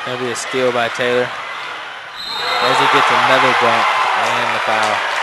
That'll be a steal by Taylor as he gets another dunk and the foul.